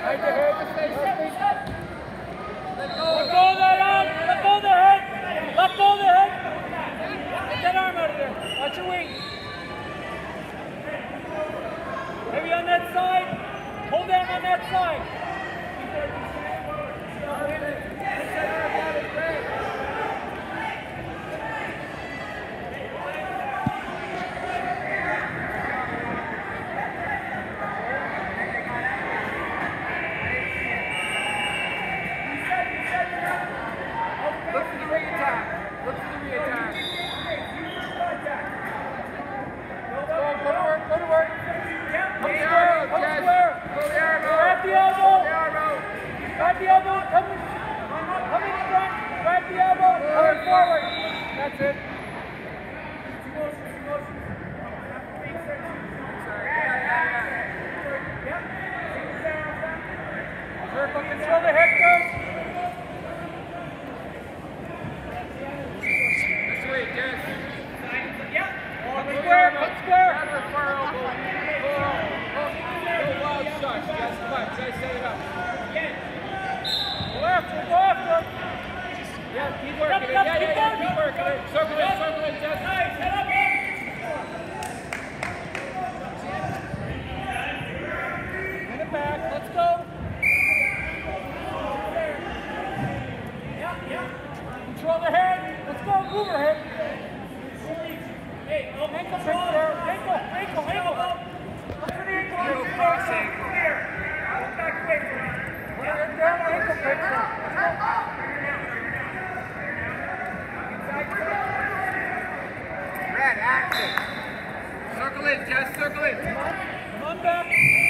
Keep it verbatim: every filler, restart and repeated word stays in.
Right the head. Let go of that arm. Let go of the head. Let go of the head. Get that arm out of there. Watch your wing. Maybe on that side. Hold down on that side. Look for the re-attack. Look for the re-attack. Go, go to work, go to work. Come square, come square. Grab the elbow. Grab the elbow. Come in, come in front. Grab the elbow. Come forward. That's it. Circle, control the head, girls. Come square, come square. No wild shots. You guys come on. Try to set it up. Go after, go after. Yeah, keep working it. Yeah, yeah, yeah, keep working it. Circle it, circle it, Jess. Nice, head up, man. Get it back. Let's go. Yeah, yeah. Control the head. Let's go. Move her head. Hey, ankle picture. Ankle, ankle, ankle. Look for the ankle. No crossing. Here. Back away from it. Put her down, ankle picture. Red, action. Circle in, Jess, circle in. Come on, come on back.